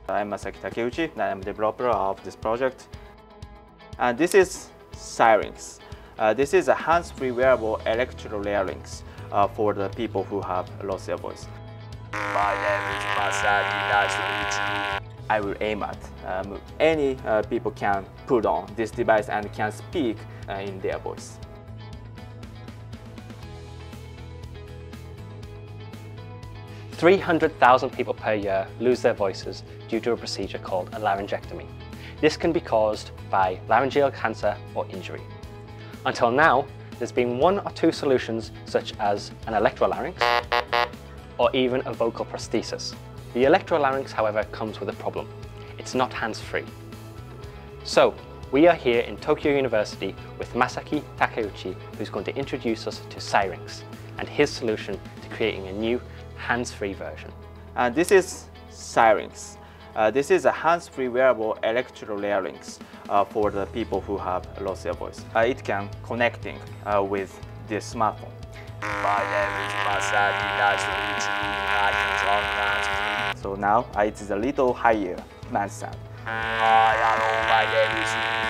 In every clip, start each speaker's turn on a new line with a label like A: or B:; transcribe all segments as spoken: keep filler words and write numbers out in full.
A: I'm Masaki Takeuchi, and I'm the developer of this project. And this is Syrinx. Uh, this is a hands-free wearable Electrolarynx uh, for the people who have lost their voice.
B: My name is Masaki Takeuchi.
A: I will aim at um, any uh, people can put on this device and can speak uh, in their voice.
C: three hundred thousand people per year lose their voices due to a procedure called a laryngectomy. This can be caused by laryngeal cancer or injury. Until now, there's been one or two solutions such as an electrolarynx or even a vocal prosthesis. The electrolarynx, however, comes with a problem. It's not hands-free. So, we are here in Tokyo University with Masaki Takeuchi, who's going to introduce us to Syrinx and his solution to creating a new hands-free version.
A: And this is Syrinx. Uh, this is a hands-free wearable Electrolarynx uh, for the people who have lost their voice. Uh, it can connecting uh, with this smartphone.
B: My name is Masaki Takeuchi. I can talk that.
A: So now uh, it is a little higher man sound.
B: Hi, hello, my name is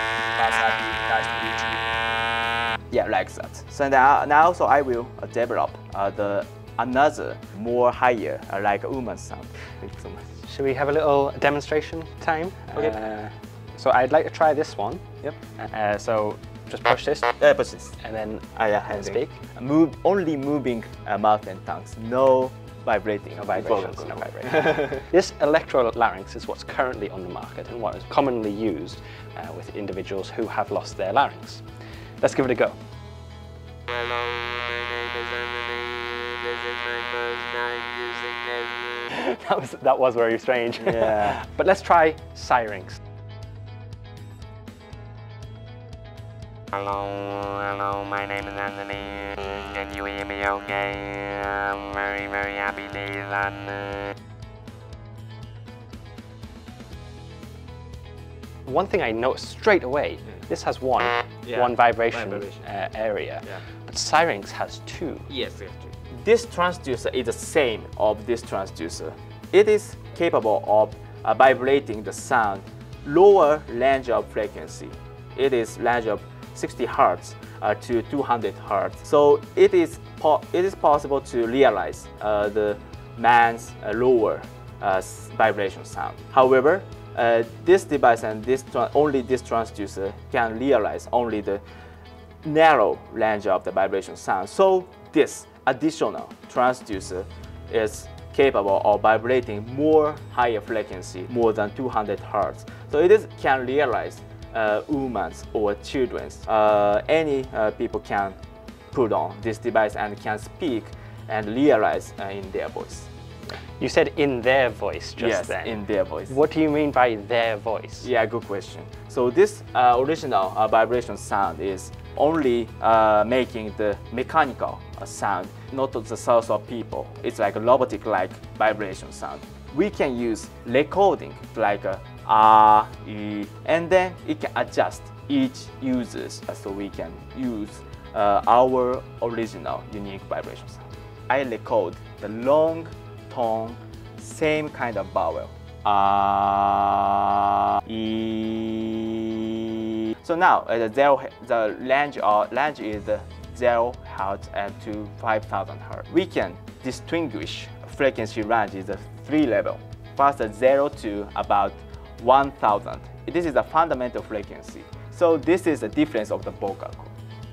B: Masaki Takeuchi.
A: Yeah, like that. So now, now so I will uh, develop uh, the another more higher uh, like a woman sound. Thank you so much.
C: Should we have a little demonstration time?
A: Okay.
C: Uh, so I'd like to try this one.
A: Yep.
C: Uh, so just push this
A: Uh, push this.
C: and then
A: Uh, yeah,
C: and
A: handing.
C: speak.
A: Move only moving uh, mouth and tongues. No vibrating.
C: No vibrations, no vibrations. This electrolarynx is what's currently on the market and what is commonly used uh, with individuals who have lost their larynx. Let's give it a go.
B: Hello, my name is Emily. This is my first time using this.
C: that was that was very strange.
A: Yeah.
C: But let's try Syrinx.
B: Hello, hello, my name is Anthony. Can you hear me okay? I'm very, very happy to hear that.
C: One thing I noticed straight away, this has one,
A: Yeah,
C: one vibration,
A: vibration.
C: Uh, area,
A: Yeah.
C: but Syrinx has two.
A: Yes, actually. This transducer is the same of this transducer. It is capable of uh, vibrating the sound lower range of frequency. It is range of sixty hertz uh, to two hundred hertz. So it is po it is possible to realize uh, the man's uh, lower uh, vibration sound. However, uh, this device and this only this transducer can realize only the narrow range of the vibration sound. So this additional transducer is capable of vibrating more higher frequency, more than two hundred hertz. So it is can realize uh, women's or children's. Uh, any uh, people can put on this device and can speak and realize uh, in their voice.
C: You said in their voice just
A: Yes,
C: then.
A: in their voice.
C: What do you mean by their voice?
A: Yeah, good question. So this uh, original uh, vibration sound is only uh, making the mechanical uh, sound, not the source of people. It's like a robotic-like vibration sound. We can use recording like a ah, e, and then it can adjust each user's, uh, so we can use uh, our original unique vibration sound. I record the long tone, same kind of vowel. Ah, e. So now uh, the zero, the range or range is uh, zero hertz and to five thousand hertz. We can distinguish frequency range is a three level. First, uh, zero to about one thousand. This is a fundamental frequency. So this is the difference of the vocal cord.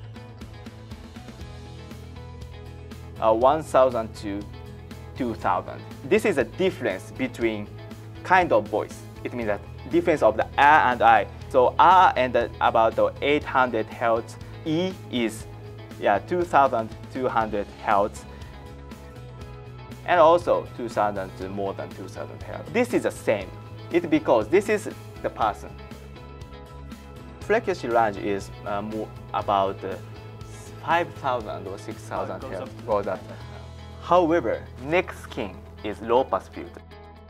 A: Uh, one thousand to two thousand. This is a difference between kind of voice. It means that difference of the R and I. So R and the, about the eight hundred hertz. E is yeah two thousand two hundred hertz. And also two thousand to more than two thousand hertz. This is the same. It's because this is the person. Frequency range is uh, more about uh, five thousand or six thousand hertz. Goes up. However, neck skin is low pass filter.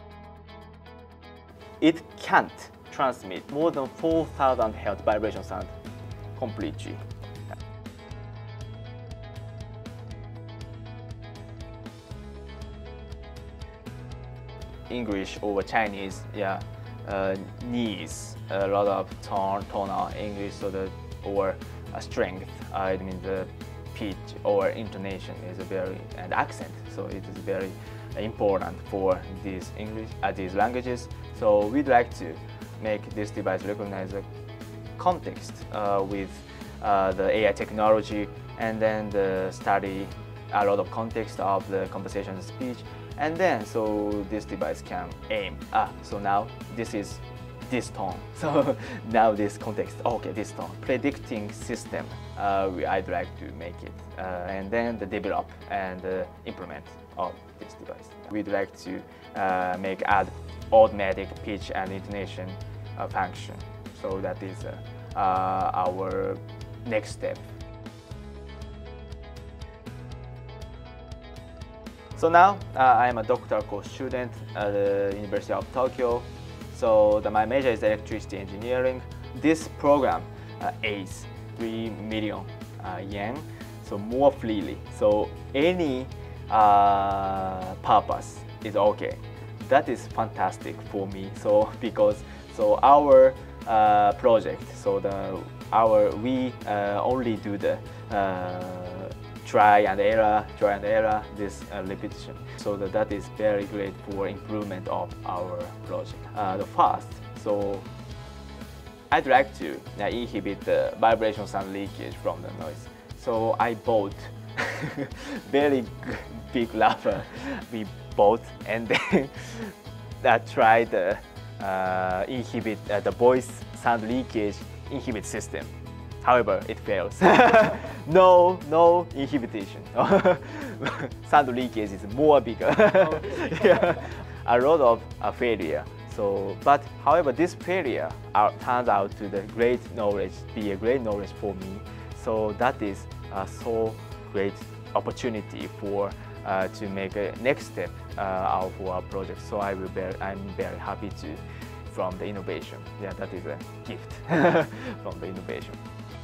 A: It can't transmit more than four thousand hertz vibration sound completely. English over Chinese, yeah, uh, needs a lot of tone, tonal English, so the or a strength. Uh, it means the pitch or intonation is a very and accent. So it is very important for these English uh, these languages. So we'd like to make this device recognize the context uh, with uh, the A I technology, and then the study a lot of context of the conversation and speech, and then so this device can aim. Ah, so now this is this tone. So now this context, okay, this tone. Predicting system, uh, we, I'd like to make it, uh, and then the develop and uh, implement of this device. We'd like to uh, make add automatic pitch and intonation uh, function. So that is uh, uh, our next step. So now uh, I am a doctoral student at the University of Tokyo. So the, my major is electricity engineering. This program uh, is three million uh, yen, so more freely. So any uh, purpose is okay. That is fantastic for me. So because so our uh, project, so the our we uh, only do the uh, try and error, try and error, this uh, repetition. So that, that is very great for improvement of our project. Uh, the first, so I'd like to uh, inhibit the vibration sound leakage from the noise. So I bought very big rubber. We bought and then I tried the uh, inhibit uh, the voice sound leakage inhibit system. However, it fails. no, no inhibition. Sound leakage is more bigger. Yeah. A lot of uh, failure. So, but however, this failure uh, turns out to the great knowledge, be a great knowledge for me. So that is uh, so great opportunity for uh, to make a next step uh, of our project. So I will bear, I'm very happy to from the innovation. Yeah, that is a gift from the innovation.